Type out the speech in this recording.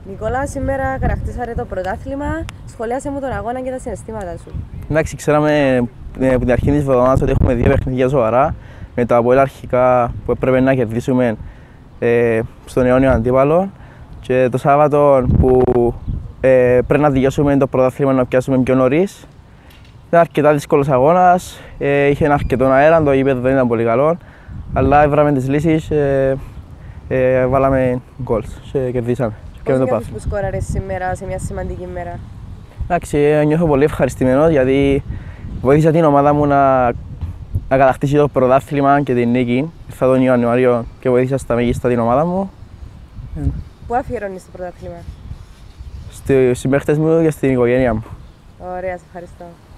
Νικόλα, σήμερα κατακτήσατε το πρωτάθλημα. Σχολιάσε μου τον αγώνα και τα συναισθήματα σου. Εντάξει, ξέραμε από την αρχή της εβδομάδας ότι έχουμε δύο παιχνίδια σοβαρά. Με το Αποέλ αρχικά που έπρεπε να κερδίσουμε στον αιώνιο αντίπαλο. Και το Σάββατο που πρέπει να δικαιώσουμε το πρωτάθλημα να πιάσουμε πιο νωρίς. Ήταν αρκετά δύσκολος αγώνας. Είχε αρκετό αέρα, το γήπεδο δεν ήταν πολύ καλό. Αλλά έβραμε τις λύσεις, βάλαμε γκολ και κερδίσαμε. Πώς νιώθεις που σκόραρες σήμερα σε μια σημαντική μέρα? Εντάξει, νιώθω πολύ ευχαριστημένος γιατί βοήθησα την ομάδα μου να κατακτήσει το πρωτάθλημα και την νίκη. Ήρθα τον Ιανουάριο και βοήθησα στα μέγιστα την ομάδα μου. Πού αφιερώνεις το πρωτάθλημα? Στους συμπαίχτες μου και στην οικογένεια μου. Ωραία, σε ευχαριστώ.